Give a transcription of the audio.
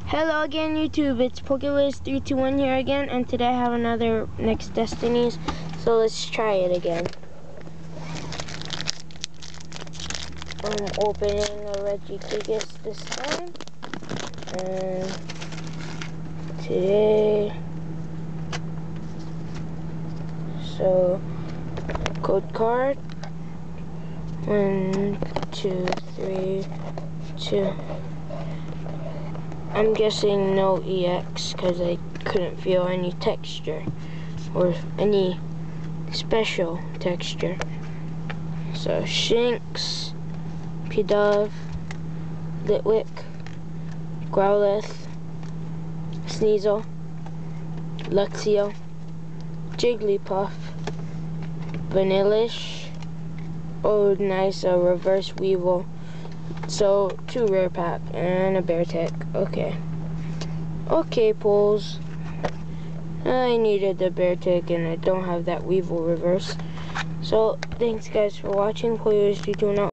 Hello again, YouTube. It's PokeWiz321 here again, and today I have another Next Destinies. So let's try it again. I'm opening a Regigigas this time, and today, so code card 1, 2, 3, 2. I'm guessing no EX because I couldn't feel any texture or any special texture. So Shinx, Pidove, Litwick, Growlithe, Sneasel, Luxio, Jigglypuff, Vanillish. Oh nice, a reverse Weevil. So 2 rare pack and a Beartic. Okay, pulls. I needed the Beartic and I don't have that Weevil reverse. So thanks guys for watching. PokeWiz321 out.